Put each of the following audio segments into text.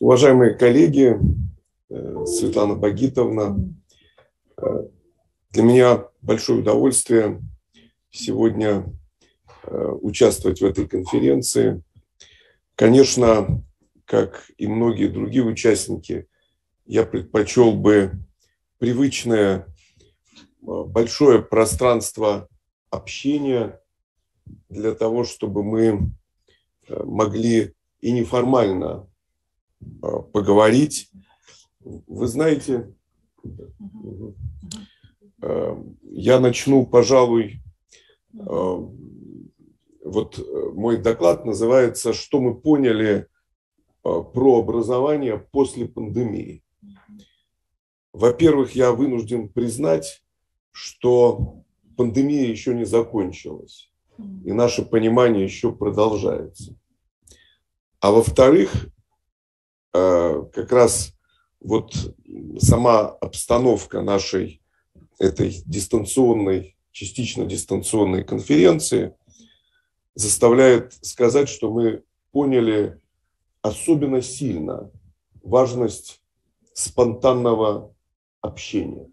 Уважаемые коллеги, Светлана Багитовна, для меня большое удовольствие сегодня участвовать в этой конференции. Конечно, как и многие другие участники, я предпочел бы привычное большое пространство общения для того, чтобы мы могли и неформально поговорить. Вы знаете, я начну, пожалуй, вот мой доклад называется «Что мы поняли про образование после пандемии». Во-первых, я вынужден признать, что пандемия еще не закончилась, и наше понимание еще продолжается. А во-вторых, как раз вот сама обстановка нашей этой дистанционной, частично дистанционной конференции заставляет сказать, что мы поняли особенно сильно важность спонтанного общения.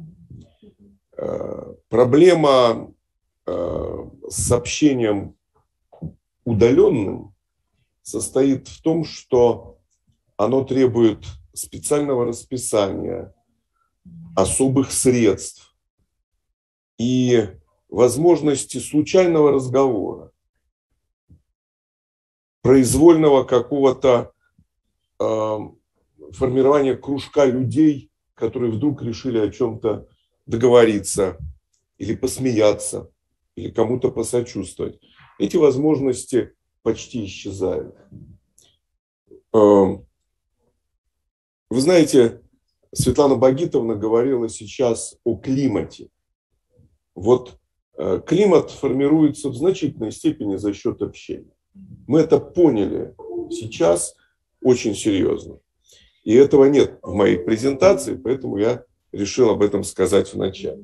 Проблема с общением удаленным состоит в том, что оно требует специального расписания, особых средств и возможности случайного разговора, произвольного какого-то формирования кружка людей, которые вдруг решили о чем-то договориться или посмеяться, или кому-то посочувствовать. Эти возможности почти исчезают. Вы знаете, Светлана Багитовна говорила сейчас о климате. Вот климат формируется в значительной степени за счет общения. Мы это поняли сейчас очень серьезно. И этого нет в моей презентации, поэтому я решил об этом сказать вначале.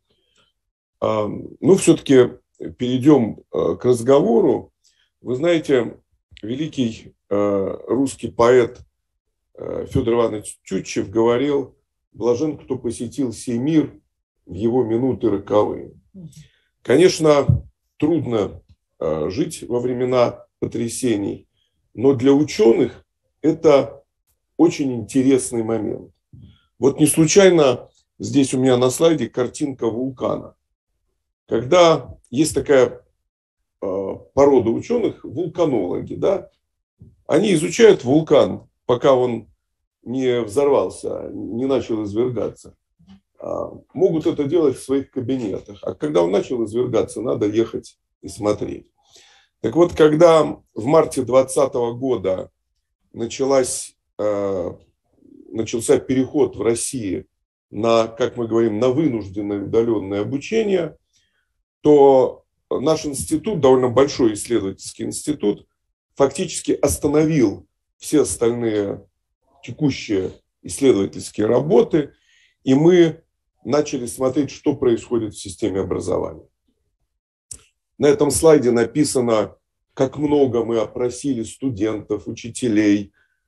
Ну, все-таки перейдем к разговору. Вы знаете, великий русский поэт Федор Иванович Тютчев говорил: «Блажен, кто посетил сей мир в его минуты роковые». Конечно, трудно жить во времена потрясений, но для ученых это очень интересный момент. Вот не случайно здесь у меня на слайде картинка вулкана. Когда есть такая порода ученых, вулканологи, да, они изучают вулкан, пока он не взорвался, не начал извергаться. Могут это делать в своих кабинетах. А когда он начал извергаться, надо ехать и смотреть. Так вот, когда в марте 2020 года начался переход в России на, как мы говорим, на вынужденное удаленное обучение, то наш институт, довольно большой исследовательский институт, фактически остановил все остальные текущие исследовательские работы, и мы начали смотреть, что происходит в системе образования. На этом слайде написано, как много мы опросили студентов, учителей,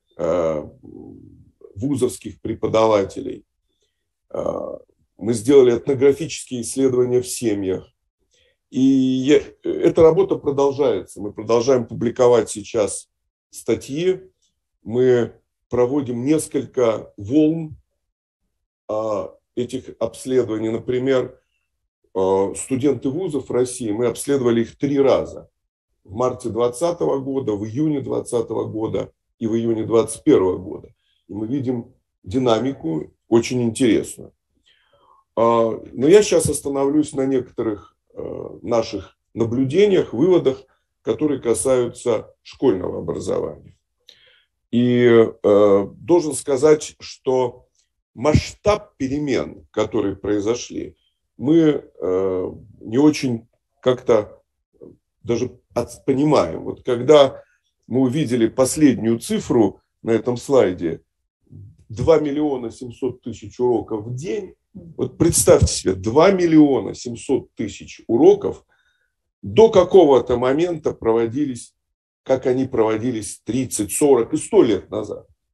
вузовских преподавателей. Мы сделали этнографические исследования в семьях. И эта работа продолжается. Мы продолжаем публиковать сейчас статьи. Мы проводим несколько волн этих обследований. Например, студенты вузов России, мы обследовали их 3 раза. В марте 2020 года, в июне 2020 года и в июне 2021 года. И мы видим динамику очень интересную. Но я сейчас остановлюсь на некоторых наших наблюдениях, выводах, которые касаются школьного образования. И должен сказать, что масштаб перемен, которые произошли, мы не очень как-то даже понимаем. Вот когда мы увидели последнюю цифру на этом слайде, 2 700 000 уроков в день, вот представьте себе, 2 700 000 уроков до какого-то момента проводились, как они проводились 30, 40 и 100 лет назад.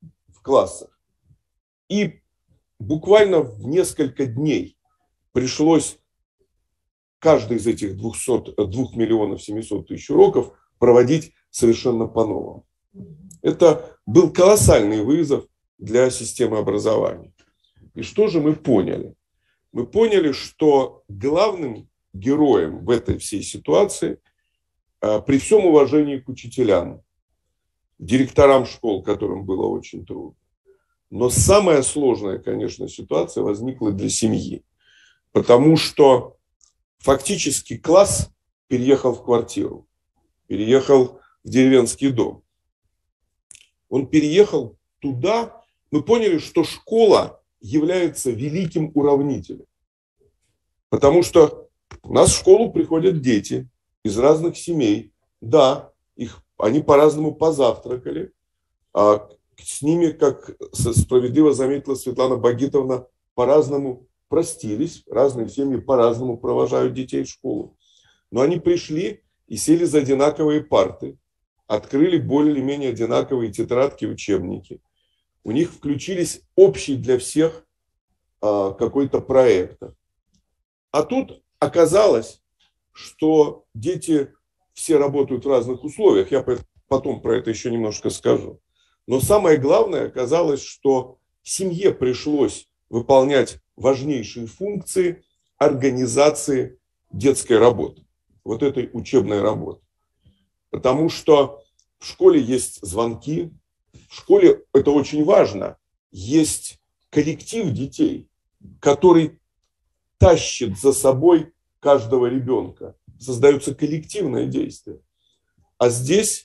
классах. И буквально в несколько дней пришлось каждый из этих 2 миллионов 700 тысяч уроков проводить совершенно по-новому. Это был колоссальный вызов для системы образования. И что же мы поняли? Мы поняли, что главным героем в этой всей ситуации, при всем уважении к учителям, директорам школ, которым было очень трудно, но самая сложная, конечно, ситуация возникла для семьи, потому что фактически класс переехал в квартиру, переехал в деревенский дом. Он переехал туда, мы поняли, что школа является великим уравнителем. Потому что у нас в школу приходят дети из разных семей. Да, они по-разному позавтракали. А с ними, как справедливо заметила Светлана Багитовна, по-разному простились. Разные семьи по-разному провожают детей в школу. Но они пришли и сели за одинаковые парты. Открыли более или менее одинаковые тетрадки, учебники. У них включились общий для всех какой-то проект. А тут оказалось, что дети все работают в разных условиях. Я потом про это еще немножко скажу. Но самое главное оказалось, что семье пришлось выполнять важнейшие функции организации детской работы. Вот этой учебной работы. Потому что в школе есть звонки, в школе, это очень важно, есть коллектив детей, который тащит за собой каждого ребенка. Создается коллективное действие. А здесь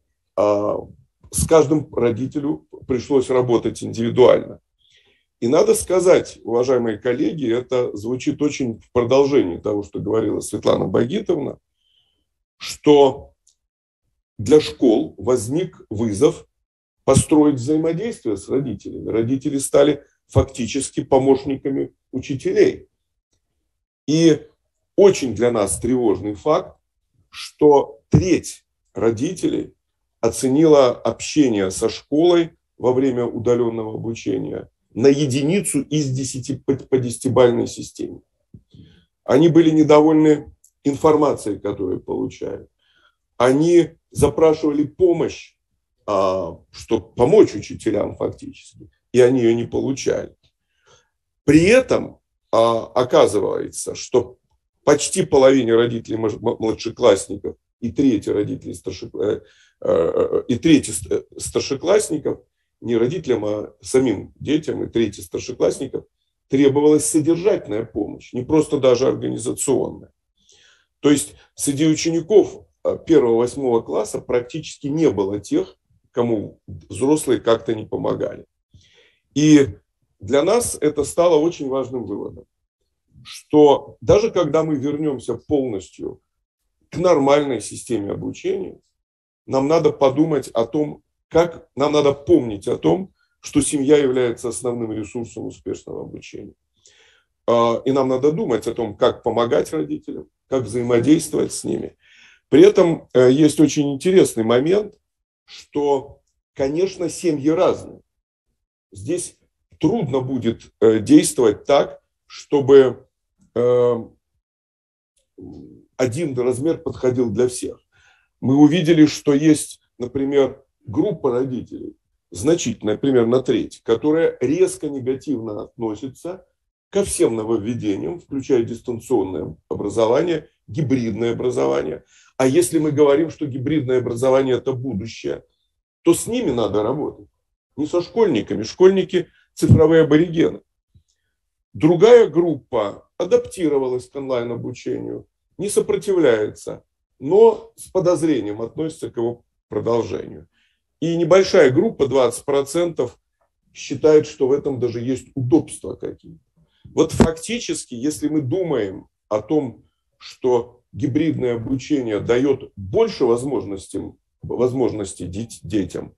с каждым родителю пришлось работать индивидуально. И надо сказать, уважаемые коллеги, это звучит очень в продолжении того, что говорила Светлана Багитовна, что для школ возник вызов построить взаимодействие с родителями. Родители стали фактически помощниками учителей. И очень для нас тревожный факт, что треть родителей оценила общение со школой во время удаленного обучения на единицу из 10 по 10-бальной системе. Они были недовольны информацией, которую получают. Они запрашивали помощь, чтобы помочь учителям фактически, и они ее не получали. При этом оказывается, что почти половине родителей младшеклассников и трети родителей старшеклассников, не родителям, а самим детям и трети старшеклассников, требовалась содержательная помощь, не просто даже организационная. То есть среди учеников 1-8 класса практически не было тех, кому взрослые как-то не помогали. И для нас это стало очень важным выводом, что даже когда мы вернемся полностью к нормальной системе обучения, нам надо подумать о том, нам надо помнить о том, что семья является основным ресурсом успешного обучения. И нам надо думать о том, как помогать родителям, как взаимодействовать с ними. При этом есть очень интересный момент, что, конечно, семьи разные. Здесь трудно будет действовать так, чтобы один размер подходил для всех. Мы увидели, что есть, например, группа родителей, значительная, примерно треть, которая резко негативно относится ко всем нововведениям, включая дистанционное образование, гибридное образование. А если мы говорим, что гибридное образование – это будущее, то с ними надо работать, не со школьниками. Школьники – цифровые аборигены. Другая группа адаптировалась к онлайн-обучению, не сопротивляется, но с подозрением относится к его продолжению. И небольшая группа, 20%, считает, что в этом даже есть удобства какие-то. Вот фактически, если мы думаем о том, что гибридное обучение дает больше возможностей детям,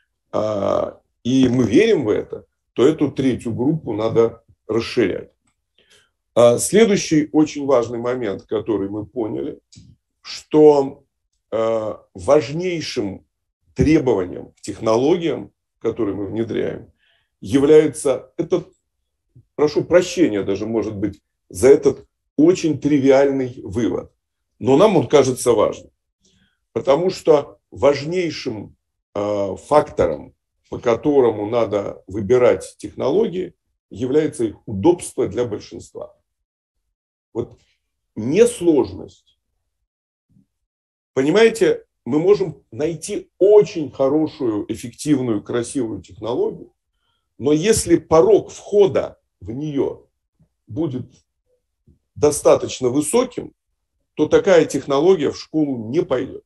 и мы верим в это, то эту третью группу надо расширять. Следующий очень важный момент, который мы поняли, что важнейшим требованием к технологиям, которые мы внедряем, является, это, прошу прощения даже, может быть, за этот очень тривиальный вывод. Но нам он кажется важным. Потому что важнейшим фактором, по которому надо выбирать технологии, является их удобство для большинства. Вот несложность. Понимаете, мы можем найти очень хорошую, эффективную, красивую технологию, но если порог входа в нее будет достаточно высоким, то такая технология в школу не пойдет.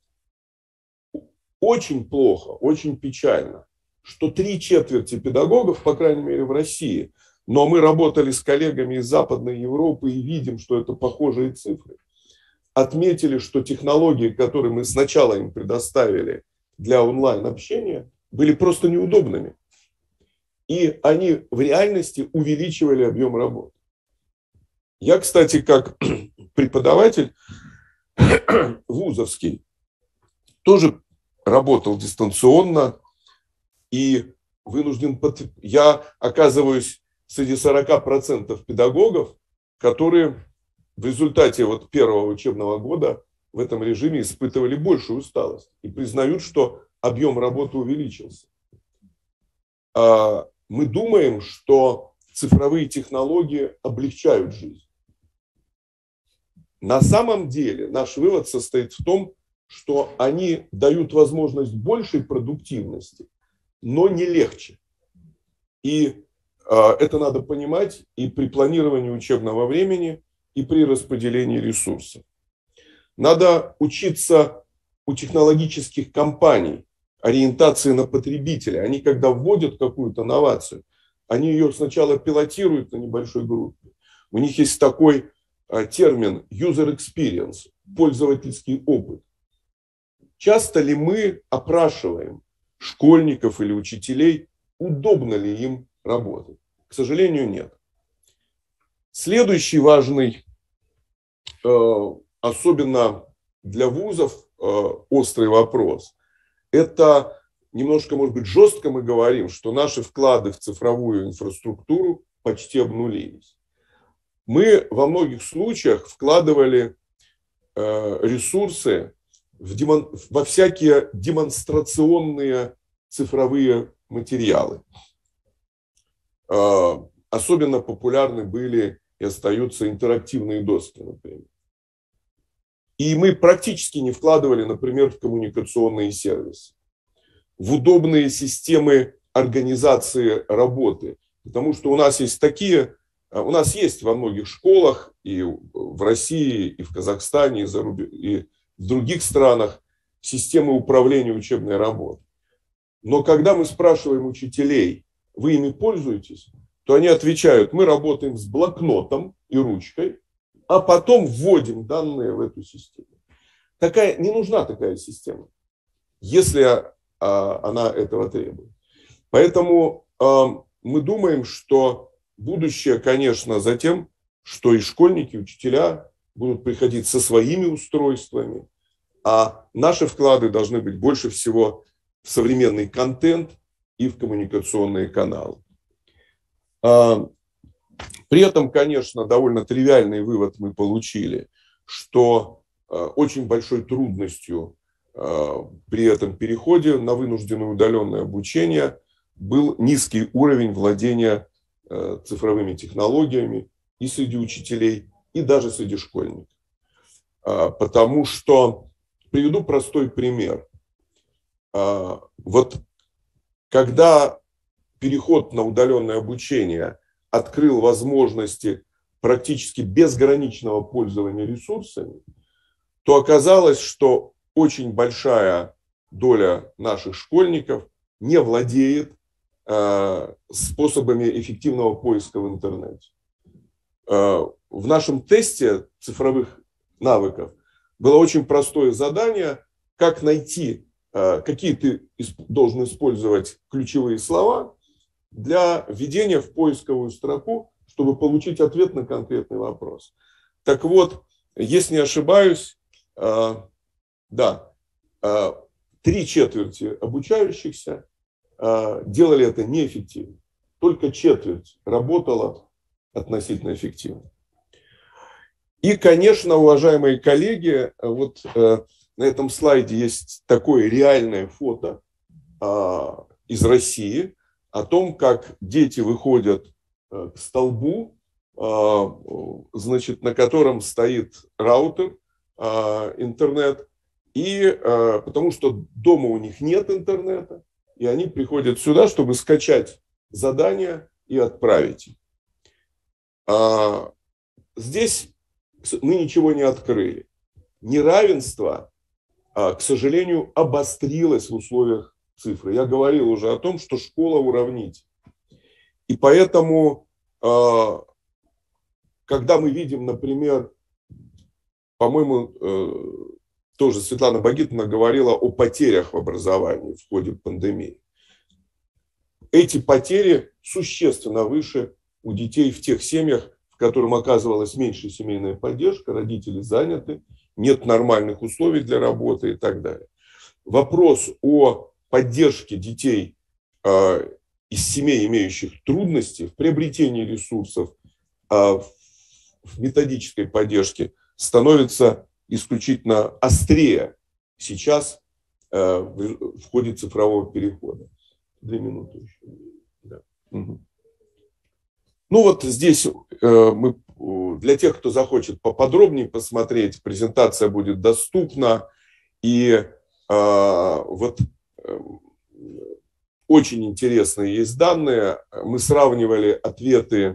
Очень плохо, очень печально, что 3/4 педагогов, по крайней мере в России, но мы работали с коллегами из Западной Европы и видим, что это похожие цифры, отметили, что технологии, которые мы сначала им предоставили для онлайн-общения, были просто неудобными. И они в реальности увеличивали объем работы. Я, кстати, как преподаватель вузовский, тоже работал дистанционно и вынужден... Я оказываюсь среди 40% педагогов, которые в результате вот первого учебного года в этом режиме испытывали большую усталость и признают, что объем работы увеличился. Мы думаем, что цифровые технологии облегчают жизнь. На самом деле наш вывод состоит в том, что они дают возможность большей продуктивности, но не легче. И это надо понимать и при планировании учебного времени, и при распределении ресурсов. Надо учиться у технологических компаний ориентации на потребителя. Они, когда вводят какую-то новацию, они ее сначала пилотируют на небольшой группе. У них есть такой термин user experience, пользовательский опыт. Часто ли мы опрашиваем школьников или учителей, удобно ли им работать? К сожалению, нет. Следующий важный, особенно для вузов, острый вопрос. Это немножко, может быть, жестко мы говорим, что наши вклады в цифровую инфраструктуру почти обнулились. Мы во многих случаях вкладывали ресурсы во всякие демонстрационные цифровые материалы. Особенно популярны были и остаются интерактивные доски, например. И мы практически не вкладывали, например, в коммуникационные сервисы, в удобные системы организации работы. Потому что у нас есть во многих школах и в России, и в Казахстане, и в других странах системы управления учебной работой. Но когда мы спрашиваем учителей, вы ими пользуетесь, то они отвечают, мы работаем с блокнотом и ручкой, а потом вводим данные в эту систему. Не нужна такая система, если она этого требует. Поэтому мы думаем, что будущее, конечно, за тем, что и школьники, и учителя будут приходить со своими устройствами, а наши вклады должны быть больше всего в современный контент и в коммуникационные каналы. При этом, конечно, довольно тривиальный вывод мы получили, что очень большой трудностью при этом переходе на вынужденное удаленное обучение был низкий уровень владения цифровыми технологиями и среди учителей, и даже среди школьников. Потому что, приведу простой пример. Вот когда переход на удаленное обучение открыл возможности практически безграничного пользования ресурсами, то оказалось, что очень большая доля наших школьников не владеет способами эффективного поиска в интернете. В нашем тесте цифровых навыков было очень простое задание, как найти, какие ты должен использовать ключевые слова для введения в поисковую строку, чтобы получить ответ на конкретный вопрос. Так вот, если не ошибаюсь, 3/4 обучающихся делали это неэффективно. только четверть работала относительно эффективно. И, конечно, уважаемые коллеги, вот на этом слайде есть такое реальное фото из России о том, как дети выходят к столбу, значит, на котором стоит раутер, интернет, и потому что дома у них нет интернета, и они приходят сюда, чтобы скачать задания и отправить их. Здесь мы ничего не открыли. Неравенство, к сожалению, обострилось в условиях цифры. Я говорил уже о том, что школа уравнить. И поэтому, когда мы видим, например, по-моему, тоже Светлана Багитовна говорила о потерях в образовании в ходе пандемии. Эти потери существенно выше у детей в тех семьях, в которых оказывалась меньше семейная поддержка, родители заняты, нет нормальных условий для работы и так далее. Вопрос о поддержке детей из семей, имеющих трудности в приобретении ресурсов, в методической поддержке, становится исключительно острее сейчас в ходе цифрового перехода. 2 минуты еще. Да. Угу. Ну вот здесь мы, для тех, кто захочет поподробнее посмотреть, презентация будет доступна. И вот очень интересные есть данные. Мы сравнивали ответы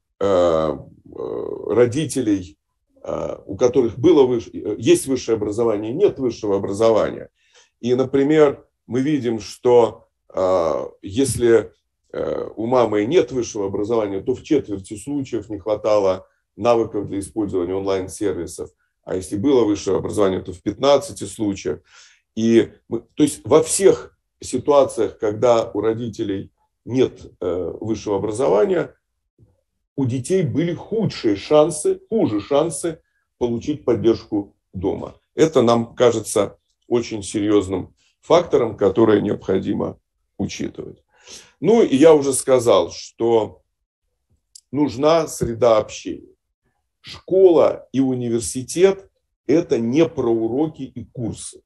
родителей, у которых есть высшее образование, нет высшего образования. И, например, мы видим, что если у мамы нет высшего образования, то в четверти случаев не хватало навыков для использования онлайн-сервисов. А если было высшее образование, то в 15 случаях. То есть во всех ситуациях, когда у родителей нет высшего образования, у детей были хуже шансы получить поддержку дома. Это нам кажется очень серьезным фактором, который необходимо учитывать. Ну и я уже сказал, что нужна среда общения. Школа и университет – это не про уроки и курсы.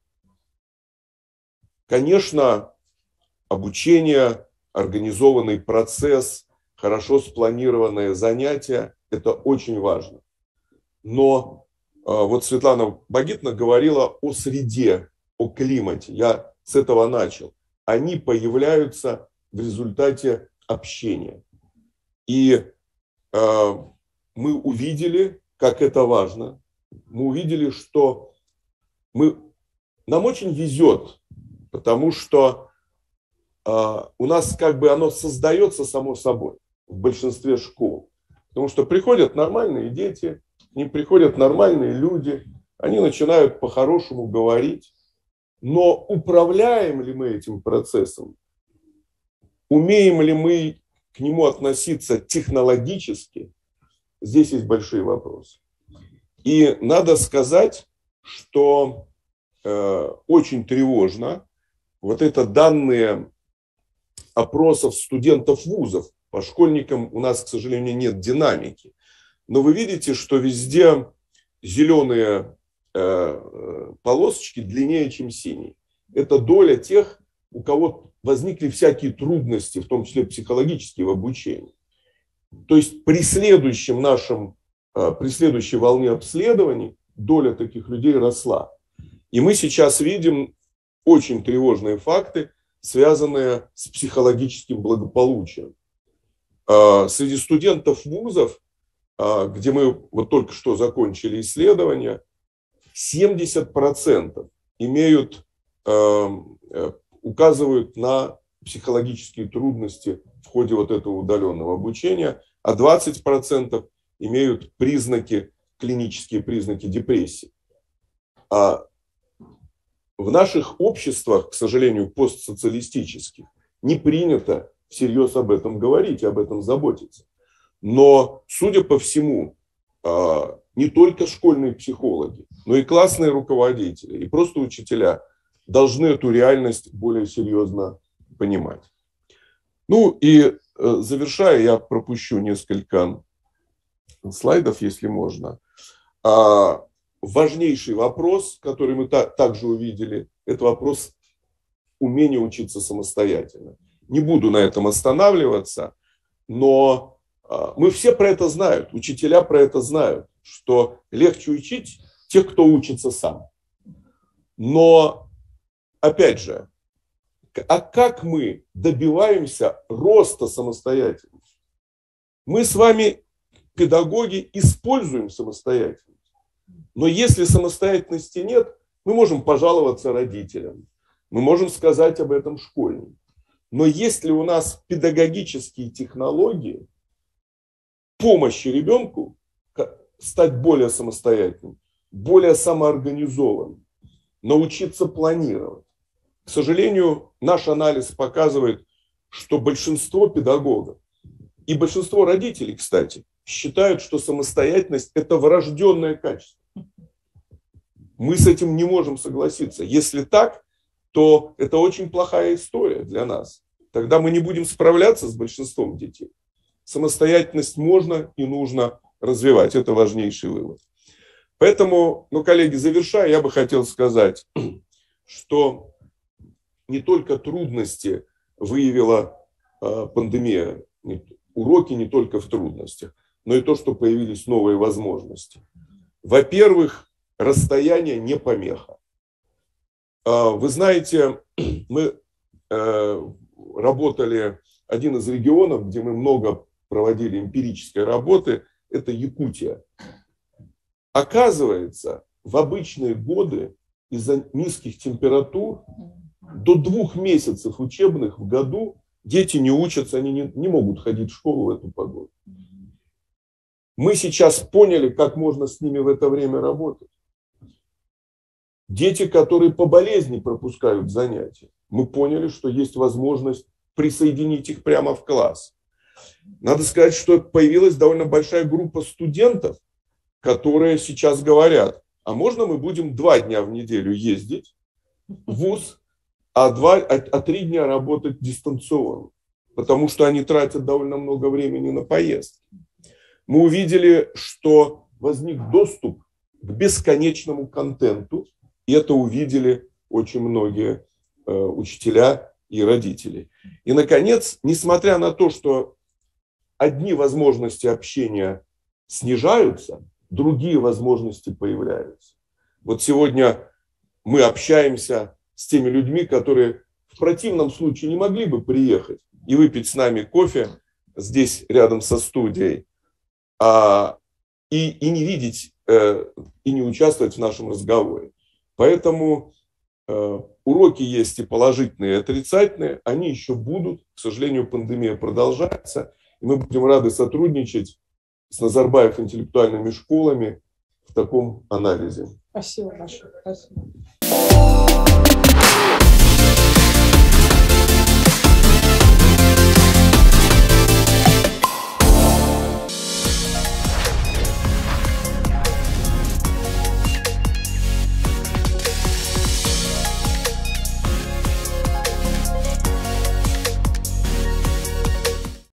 Конечно, обучение, организованный процесс, хорошо спланированные занятия – это очень важно. Но вот Светлана Багитовна говорила о среде, о климате. Я с этого начал. Они появляются в результате общения. И мы увидели, как это важно. Мы увидели, что нам очень везет, потому что у нас как бы оно создается само собой в большинстве школ. Потому что приходят нормальные дети, к ним приходят нормальные люди, они начинают по-хорошему говорить. Но управляем ли мы этим процессом? Умеем ли мы к нему относиться технологически? Здесь есть большие вопросы. И надо сказать, что очень тревожно вот это данные опросов студентов вузов. По школьникам у нас, к сожалению, нет динамики. Но вы видите, что везде зеленые полосочки длиннее, чем синие. Это доля тех, у кого возникли всякие трудности, в том числе психологические, в обучении. То есть при следующей волне обследований доля таких людей росла. И мы сейчас видим очень тревожные факты, связанные с психологическим благополучием. Среди студентов вузов, где мы вот только что закончили исследование, 70% указывают на психологические трудности в ходе вот этого удаленного обучения, а 20% имеют клинические признаки депрессии. А в наших обществах, к сожалению, постсоциалистических, не принято всерьез об этом говорить и об этом заботиться. Но, судя по всему, не только школьные психологи, но и классные руководители, и просто учителя должны эту реальность более серьезно понимать. Ну и завершая, я пропущу несколько слайдов, если можно. Важнейший вопрос, который мы также увидели, это вопрос умения учиться самостоятельно. Не буду на этом останавливаться, но мы все про это знают, учителя про это знают, что легче учить тех, кто учится сам. Но, опять же, а как мы добиваемся роста самостоятельности? Мы с вами, педагоги, используем самостоятельность. Но если самостоятельности нет, мы можем пожаловаться родителям, мы можем сказать об этом школьникам. Но есть ли у нас педагогические технологии помощи ребенку стать более самостоятельным, более самоорганизованным, научиться планировать? К сожалению, наш анализ показывает, что большинство педагогов и большинство родителей, кстати, считают, что самостоятельность – это врожденное качество. Мы с этим не можем согласиться. Если так, то это очень плохая история для нас. Тогда мы не будем справляться с большинством детей. Самостоятельность можно и нужно развивать. Это важнейший вывод. Поэтому, коллеги, завершая, я бы хотел сказать, что не только трудности выявила пандемия, уроки не только в трудностях, но и то, что появились новые возможности. Во-первых, расстояние не помеха. Вы знаете, мы работали, один из регионов, где мы много проводили эмпирической работы, это Якутия. Оказывается, в обычные годы из-за низких температур до 2 месяцев учебных в году дети не учатся, они не могут ходить в школу в эту погоду. Мы сейчас поняли, как можно с ними в это время работать. Дети, которые по болезни пропускают занятия, мы поняли, что есть возможность присоединить их прямо в класс. Надо сказать, что появилась довольно большая группа студентов, которые сейчас говорят, а можно мы будем 2 дня в неделю ездить в вуз, а 3 дня работать дистанционно, потому что они тратят довольно много времени на поездки. Мы увидели, что возник доступ к бесконечному контенту, и это увидели очень многие учителя и родители. И, наконец, несмотря на то, что одни возможности общения снижаются, другие возможности появляются. Вот сегодня мы общаемся с теми людьми, которые в противном случае не могли бы приехать и выпить с нами кофе здесь рядом со студией, и не видеть, и не участвовать в нашем разговоре. Поэтому уроки есть и положительные, и отрицательные, они еще будут. К сожалению, пандемия продолжается, и мы будем рады сотрудничать с Назарбаев интеллектуальными школами в таком анализе. Спасибо большое. Спасибо.